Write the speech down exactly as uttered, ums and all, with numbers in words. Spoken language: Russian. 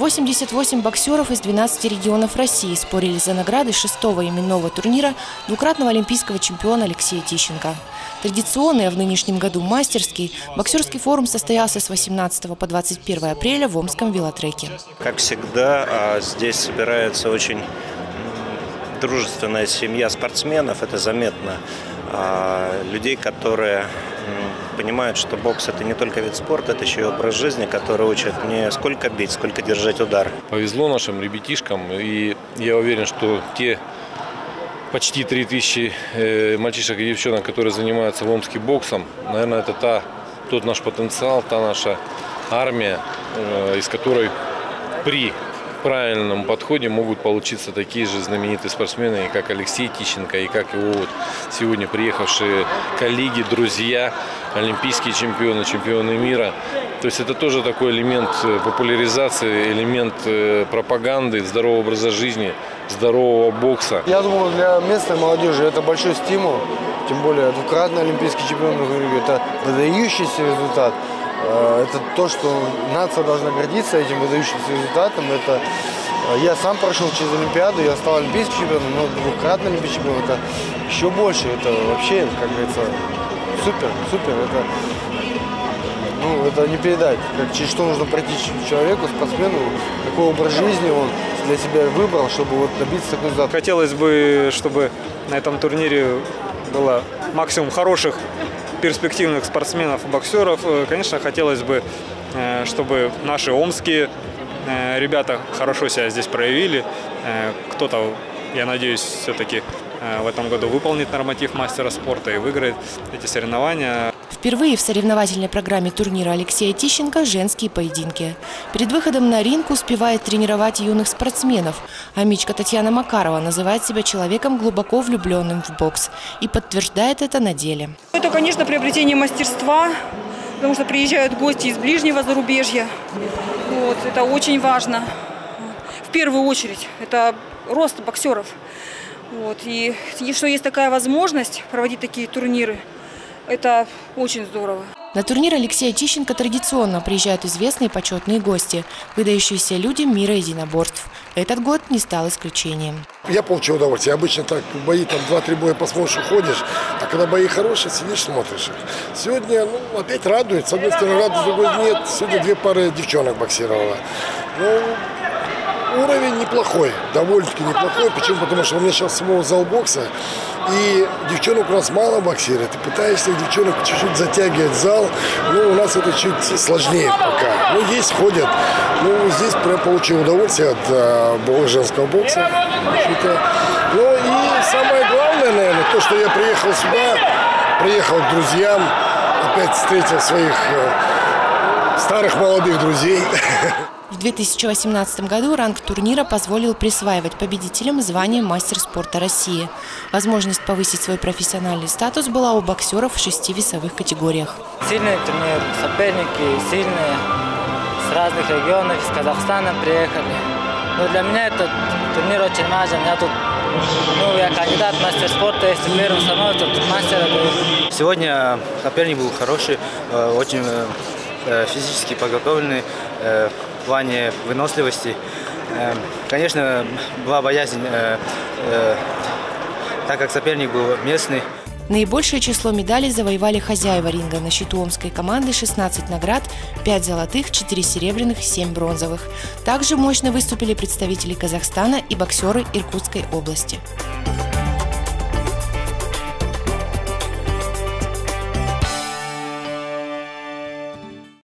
восемьдесят восемь боксеров из двенадцати регионов России спорили за награды шестого именного турнира двукратного олимпийского чемпиона Алексея Тищенко. Традиционный, а в нынешнем году мастерский, боксерский форум состоялся с восемнадцатого по двадцать первое апреля в Омском велотреке. Как всегда, здесь собирается очень дружественная семья спортсменов, это заметно. Людей, которые понимают, что бокс – это не только вид спорта, это еще и образ жизни, который учит не сколько бить, сколько держать удар. Повезло нашим ребятишкам, и я уверен, что те почти три тысячи мальчишек и девчонок, которые занимаются в Омске боксом, наверное, это та, тот наш потенциал, та наша армия, из которой при правильном подходе могут получиться такие же знаменитые спортсмены, как Алексей Тищенко, и как его вот сегодня приехавшие коллеги, друзья, олимпийские чемпионы, чемпионы мира. То есть это тоже такой элемент популяризации, элемент пропаганды, здорового образа жизни, здорового бокса. Я думаю, для местной молодежи это большой стимул, тем более двукратный олимпийский чемпион, это выдающийся результат. Это то, что нация должна гордиться этим выдающимся результатом. Это я сам прошел через Олимпиаду, я стал олимпийским чемпионом, но двукратный олимпийский чемпион, это еще больше. Это вообще, как говорится, супер, супер. Это, ну, это не передать, как, через что нужно пройти человеку, спортсмену, какой образ жизни он для себя выбрал, чтобы вот добиться такой результата. Хотелось бы, чтобы на этом турнире было максимум хороших, перспективных спортсменов и боксеров. Конечно, хотелось бы, чтобы наши омские ребята хорошо себя здесь проявили. Кто-то, я надеюсь, все-таки в этом году выполнит норматив мастера спорта и выиграет эти соревнования. Впервые в соревновательной программе турнира Алексея Тищенко женские поединки. Перед выходом на ринг успевает тренировать юных спортсменов. Амичка Татьяна Макарова называет себя человеком, глубоко влюбленным в бокс. И подтверждает это на деле. Это, конечно, приобретение мастерства, потому что приезжают гости из ближнего зарубежья. Вот, это очень важно. В первую очередь, это рост боксеров. Вот, и, и что есть такая возможность проводить такие турниры, это очень здорово. На турнир Алексея Тищенко традиционно приезжают известные почетные гости, выдающиеся люди мира единоборств. Этот год не стал исключением. Я получил удовольствие. Обычно так, бои там два-три боя посмотришь, уходишь, а когда бои хорошие, сидишь, смотришь их. Сегодня, ну, опять радует. С одной стороны радует, с другой нет. Сегодня две пары девчонок боксировала. Ну, уровень неплохой, довольно-таки неплохой. Почему? Потому что у меня сейчас самого зал бокса, и девчонок у нас мало боксирует. Ты пытаешься девчонок чуть-чуть затягивать в зал, но у нас это чуть сложнее пока. Ну, есть, ходят. Ну, здесь прям получил удовольствие от а, женского бокса. Ну, и самое главное, наверное, то, что я приехал сюда, приехал к друзьям, опять встретил своих э, старых молодых друзей. В две тысячи восемнадцатом году ранг турнира позволил присваивать победителям звание «Мастер спорта России». Возможность повысить свой профессиональный статус была у боксеров в шести весовых категориях. Сильный турнир, соперники сильные, с разных регионов, из Казахстана приехали. Но для меня этот турнир очень важен. Я тут, ну, я кандидат в мастер спорта, если первым становится, тут мастера будет. Сегодня соперник был хороший, очень физически подготовленный. В плане выносливости. Конечно, была боязнь, так как соперник был местный. Наибольшее число медалей завоевали хозяева ринга. На счету омской команды шестнадцать наград, пять золотых, четыре серебряных, семь бронзовых. Также мощно выступили представители Казахстана и боксеры Иркутской области.